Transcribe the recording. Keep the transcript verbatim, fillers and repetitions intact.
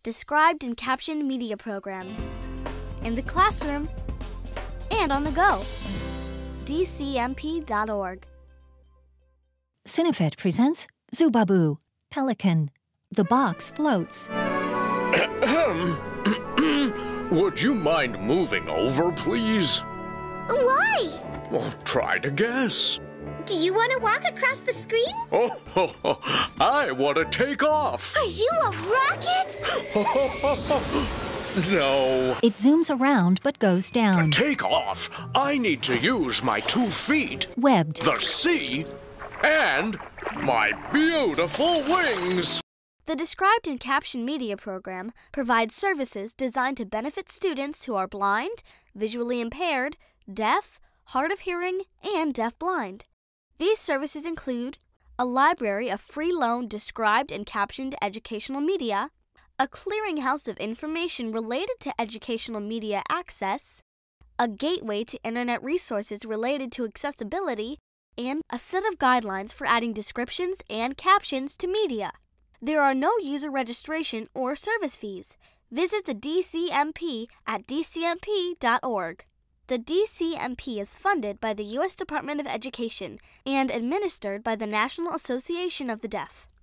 described and captioned media program. In the classroom and on the go. D C M P dot org. Cinefit presents Zoobabu, Pelican. The box floats. Would you mind moving over, please? Why? Well, try to guess. Do you want to walk across the screen? Oh, ho, ho, I want to take off. Are you a rocket? No. It zooms around but goes down. To take off, I need to use my two feet, Webbed. the sea, and my beautiful wings. The Described and Captioned Media Program provides services designed to benefit students who are blind, visually impaired, deaf, hard of hearing, and deaf-blind. These services include a library of free-loan described and captioned educational media, a clearinghouse of information related to educational media access, a gateway to internet resources related to accessibility, and a set of guidelines for adding descriptions and captions to media. There are no user registration or service fees. Visit the D C M P at D C M P dot org. The D C M P is funded by the U S Department of Education and administered by the National Association of the Deaf.